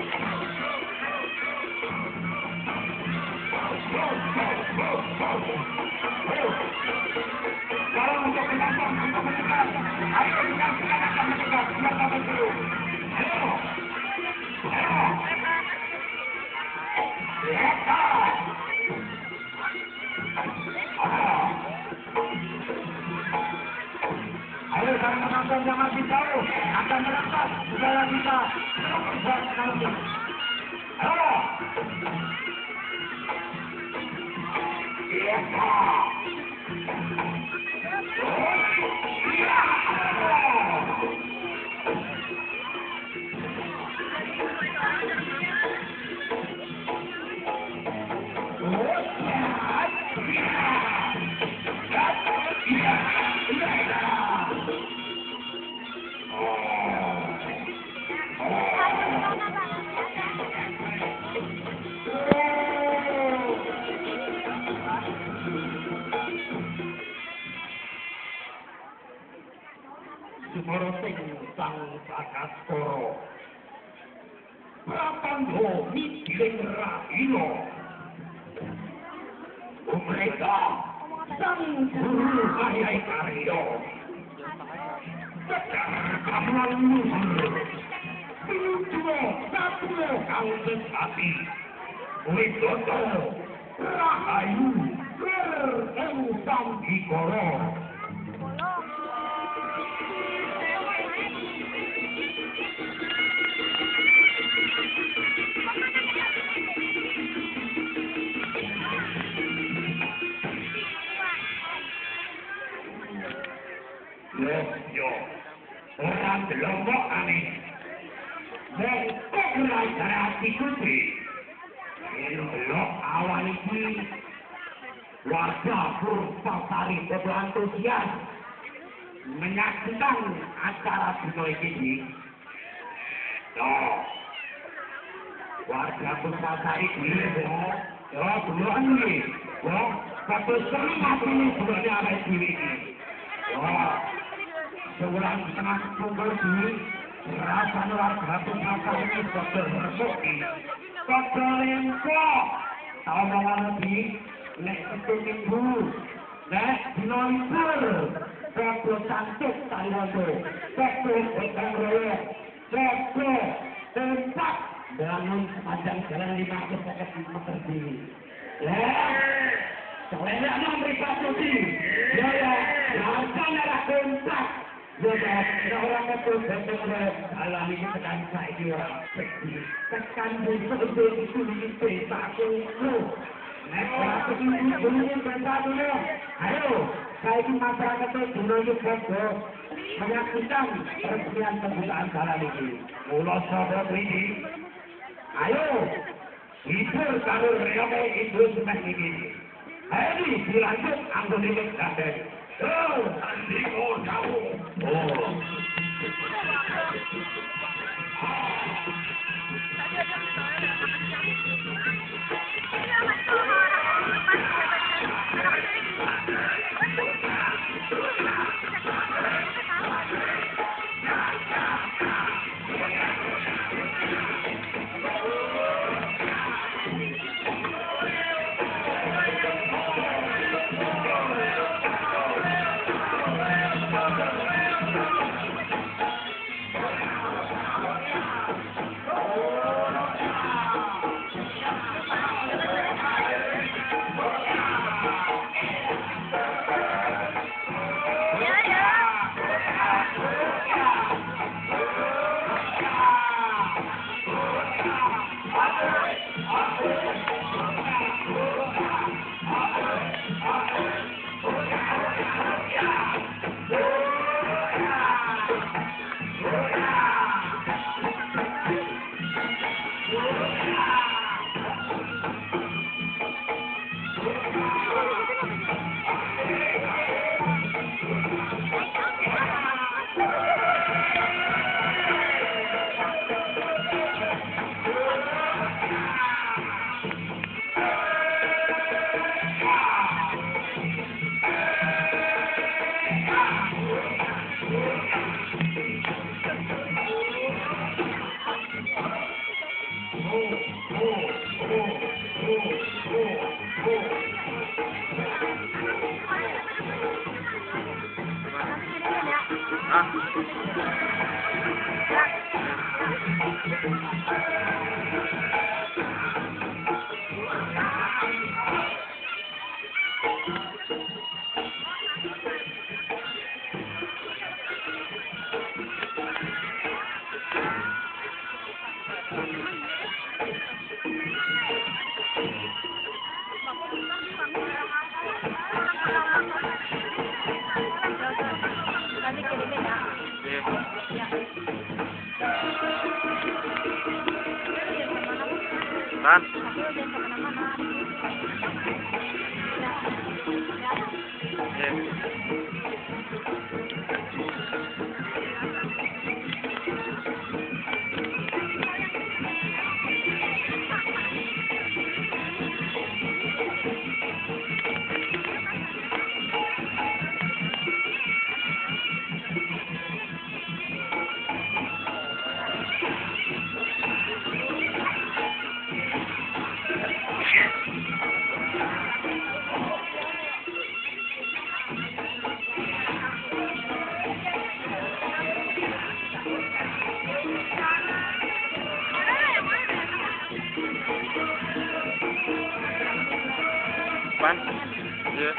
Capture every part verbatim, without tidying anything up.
Kalau untuk penonton untuk mendekat, ayo menyaksikan akan mendekat, silakan dulu. Ayo, ayo. Silakan. Ayo para penonton yang masih jauh akan mendekat supaya bisa terus nanti. Ayo. Silakan. Sumoro sing sang Sakaskara Prapanggo mikiring Raina mereka sang guru Hayai Karya Kamulan luhur Pinujuwa Satrio kang sesati Widodo Rahayu Lir ing sang Gikara Yo, orang delokok aneh. Nek kok ora ikuti. Yen delok awal iki warga Purwasari padha antusias menyaksikan acara dina iki. Yo. Warga Purwasari kuwi yo, yo bulan iki. Yo, kabeh sering ngapini bulane awake dhewe iki. Yo. Seorang setengah pukul ini, rasanya warga Purwasari ini sudah bersuki. Sudah lempok. Tahu bahwa lebih, nek itu minggu, nek dino libur, Bebo cantik tali rondo, Bebo hutang royok, Bebo tempat bangun sepanjang jalan lima puluh meter ini. Ya, soalnya enam privasi, ya ya, rasanya lah tempat. Jadi, orang itu benar-benar dalam ini tekan saya di orang seksi. Tekan itu itu itu satu lu. Nek itu dulu bersatu lu. Ayo, saya ini masyarakat itu dulu itu menyaksikan peresmian pembukaan jalan ini. Mulai sahabat ini, ayo, hibur kalau rame itu seperti ini. Ayo ini dilanjut anggota ini ada. Oh, andi oh tahu. Oh. Kan? Pan? Iya.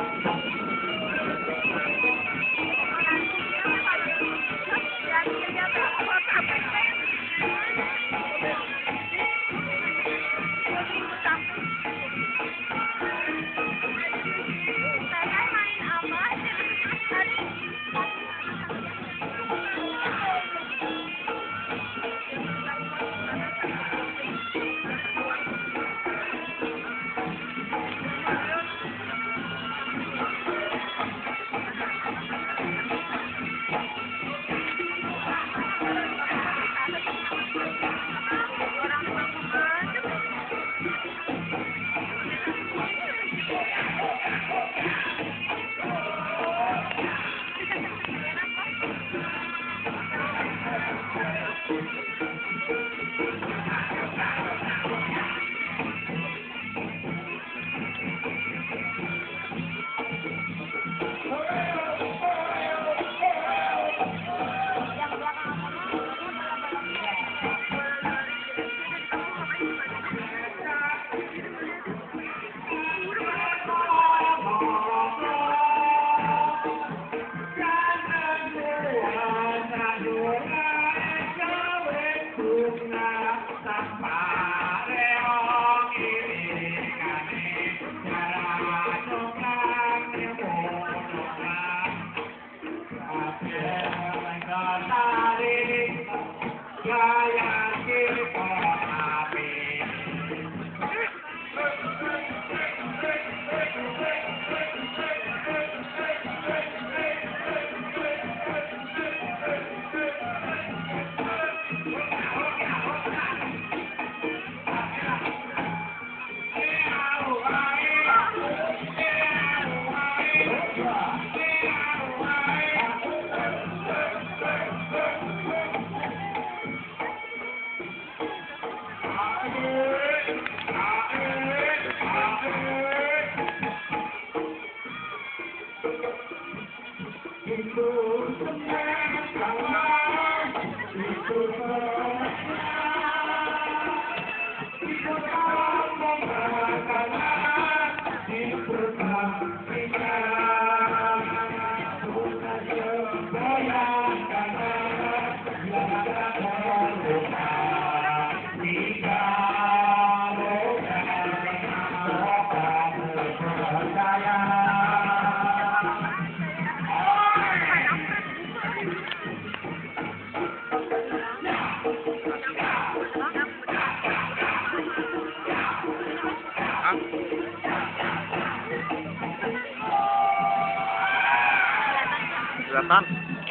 Kelihatan?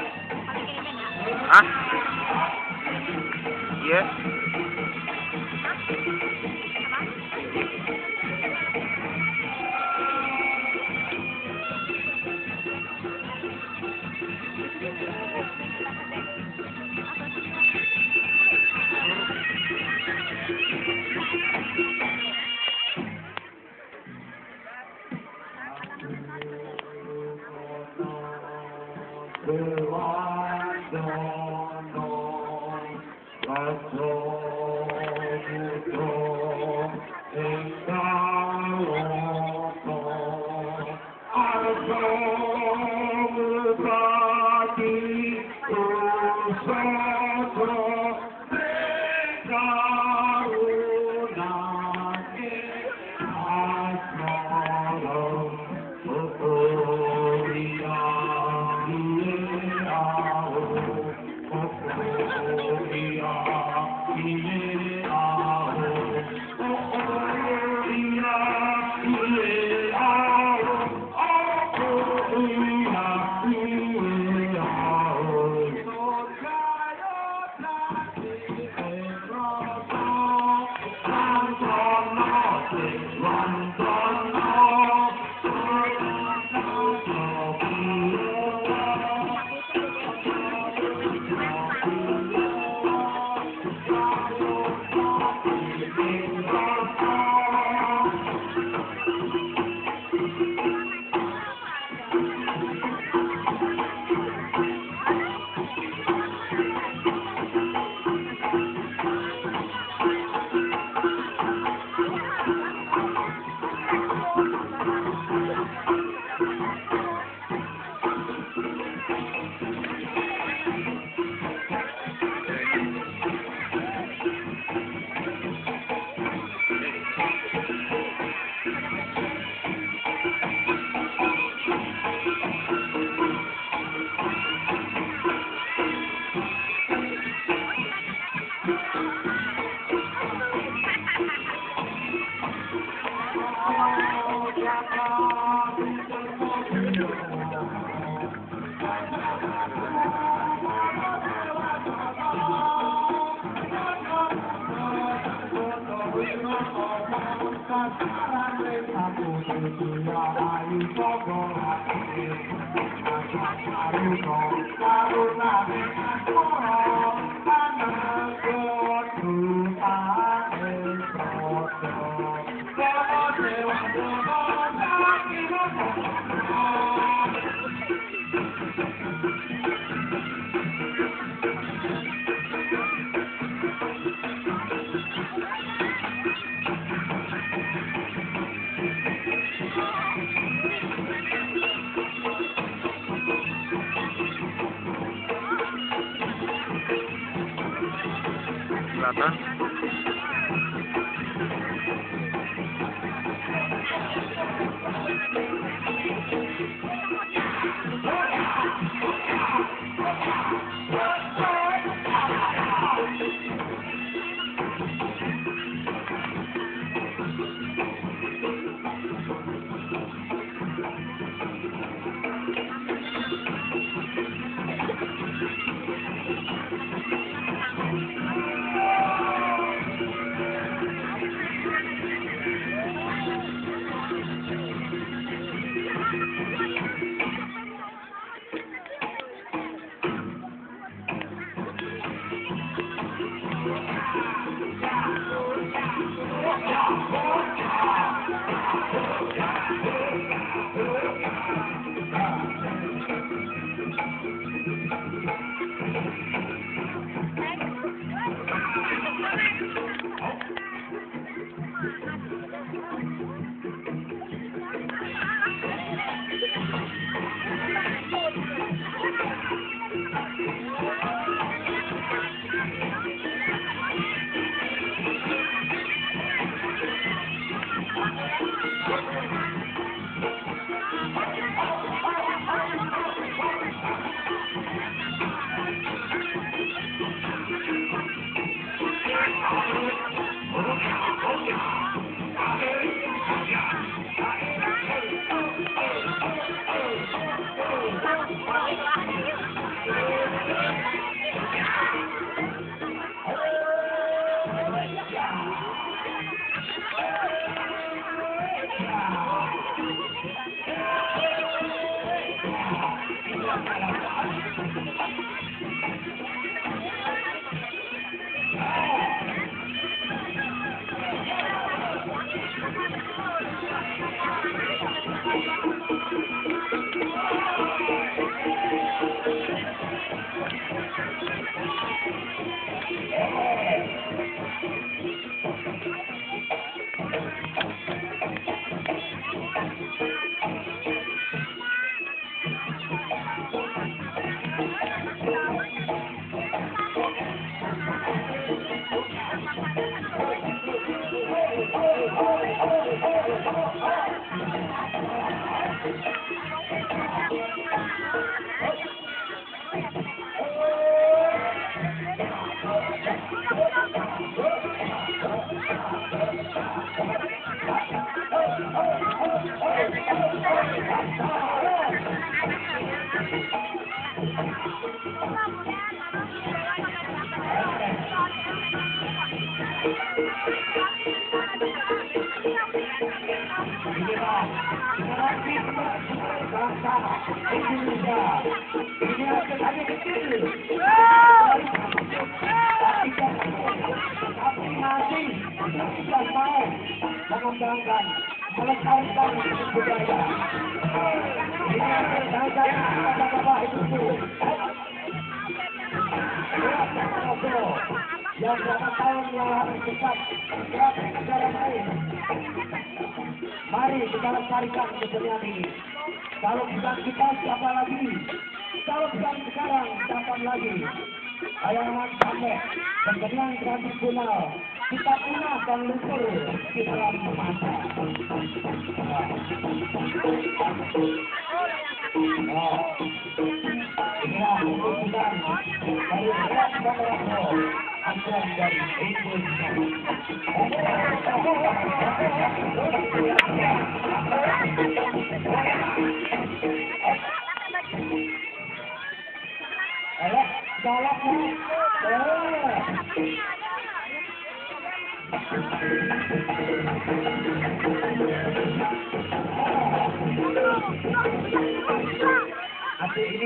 Ah? Iya. Selatan. Inilah generasi bangsa Indonesia. Ini sekali kecil, tapi masih tidak mau mengembangkan, melestarikan budaya. Ini bangsa bapak-bapak ibu-ibu. Yang berapa tahun yang harus cepat berapa negara lain. Mari kita lestarikan kesenian ini. Kalau bukan kita, siapa lagi? Kalau bukan sekarang, kapan lagi? Jangan sampai kesenian tradisional kita punah dan luntur di dalam masa. Nah, inilah keputusan dari berat Bangladesh, aturan dari Indonesia. Ayo, jalannya. Aku ini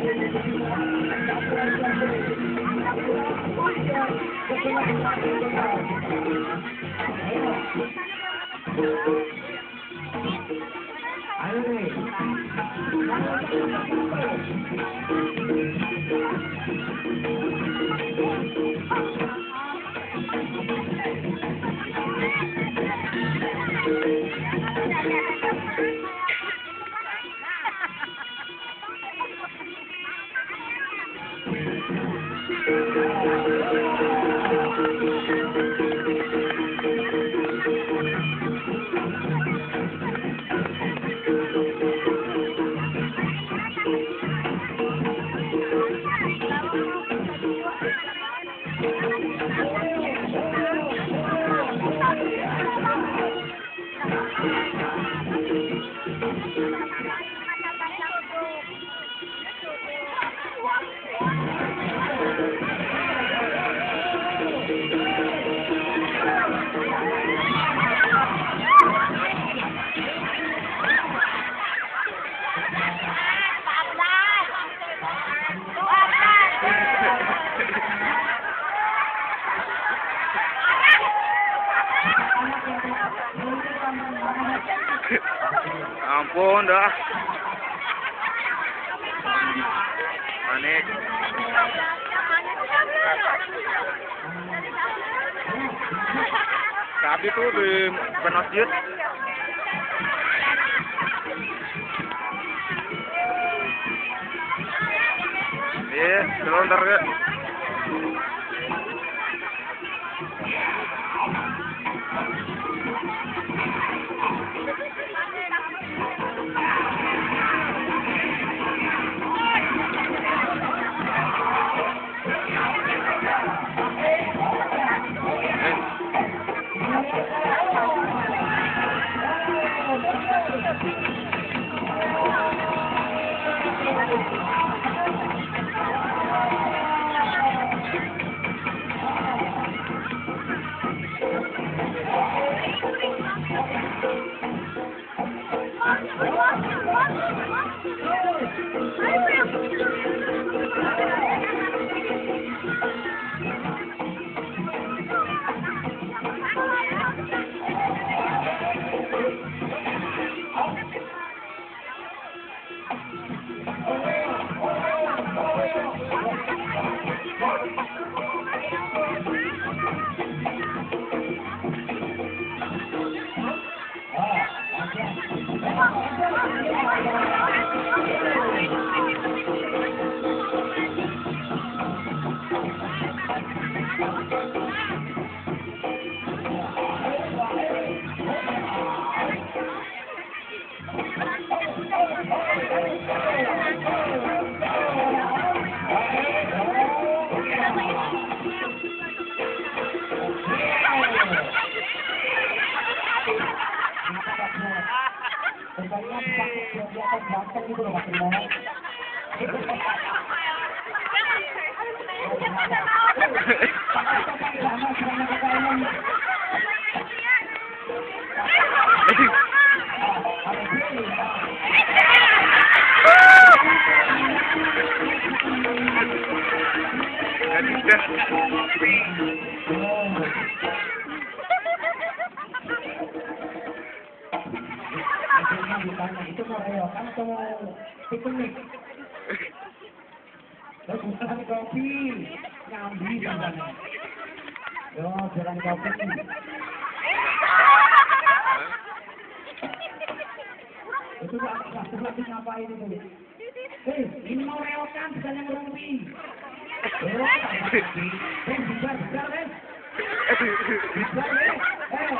Ampun dah. Manik. Tadi tuh di depan masjid. Iya, selontar ke. ditanya itu mau reokan atau mau piknik? Terus bukan kopi, nyambi sampai. Yo, jalan kopi. Itu satu lagi ngapain itu? Eh, ini mau reokan bukan yang rumpi. Oh, eh, bisa, bisa, eh. Bisa, eh. Eh.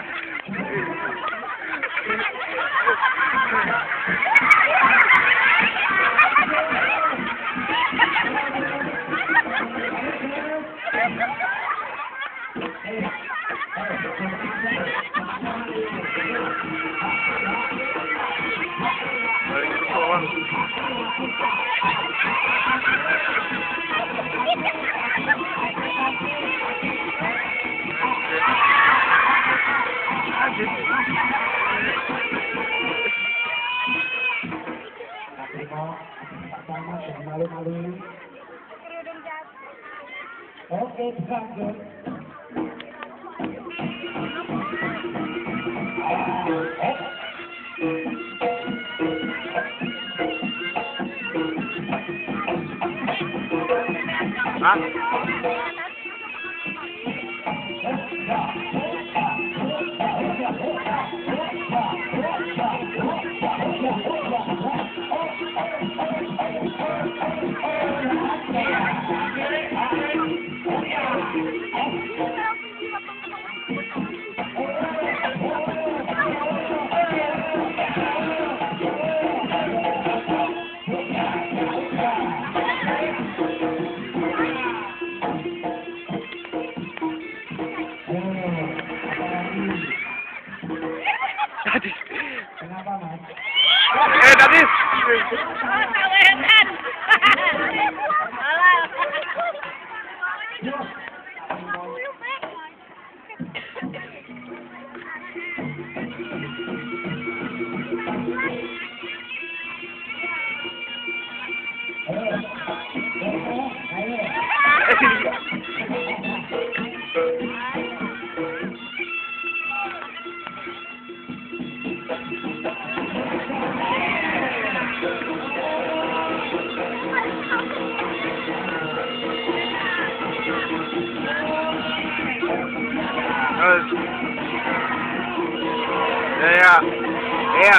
Oke, lanjut. Hah? Tadi. Kenapa, Mas? Eh, tadi. Kawetan. Alah. Ya, ya. Ya.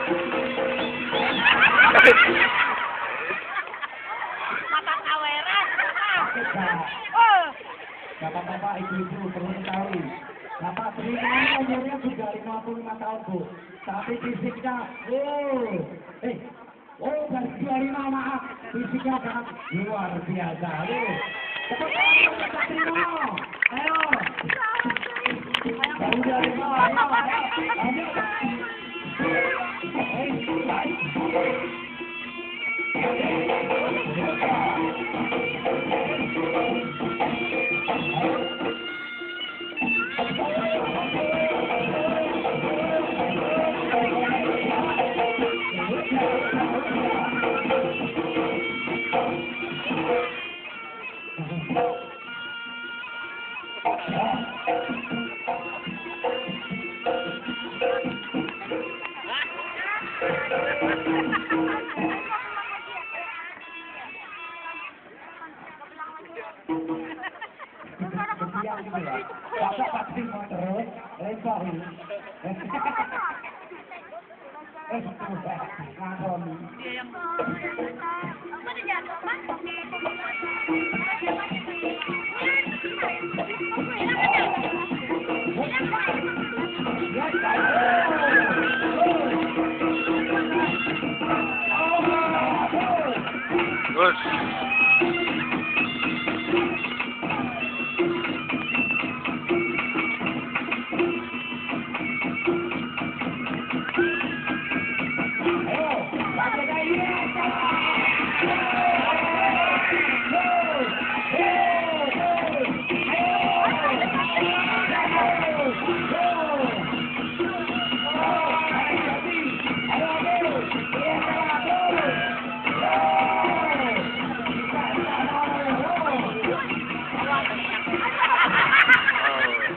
Mata kaweran. Oh. Bapak-bapak, ibu-ibu perlu ketahui. Bapak Sri umurnya sudah lima puluh lima tahun, Bu. Tapi fisiknya, oh, eh, oh, baru dua puluh lima, maaf. Fisiknya sangat luar biasa, loh. Cepat, Pak Sri. Ayo. Baru dua puluh lima, ayo, ayo. Bapak pasti mau terus, lebar ini. Eh, sudah, ngakon. Terus.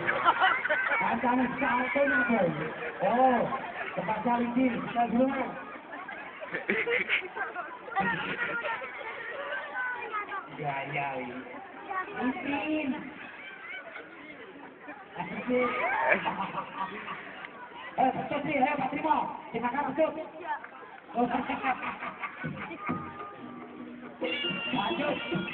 Oh, tempat cari kita dulu. Ya, ya. Mungkin. Eh, betul sih, eh, Pak Primo. Silakan masuk. Lanjut.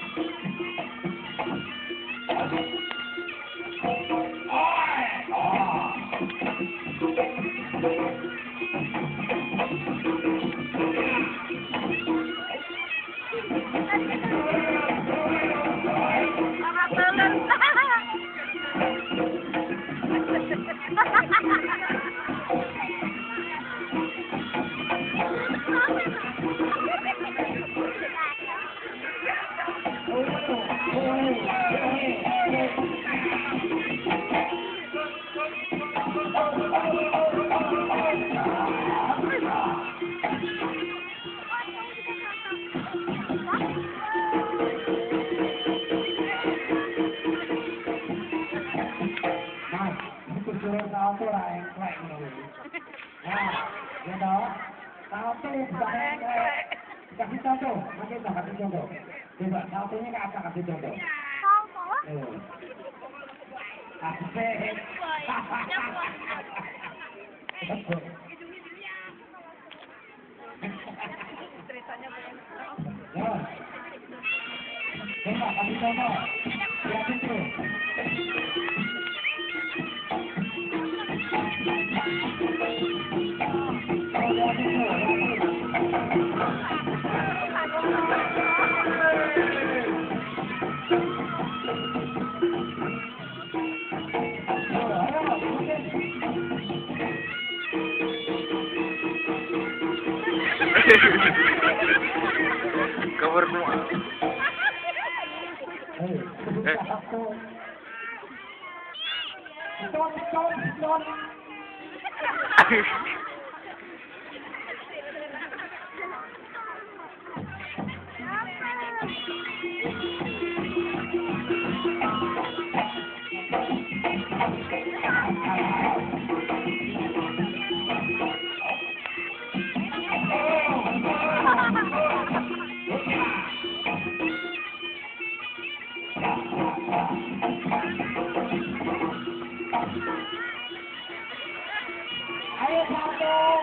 Tao tôi là quậy rồi. À, cái đó. Tao tôi là kasih contoh, mungkin tak kasih contoh. Coba, tao tôi ini apa kasih contoh? Eh. Asik. Ceritanya banyak. Ya. Coba kasih contoh. Lihat itu. Cover semua. Eh. Stop, stop, stop. Ayo satu.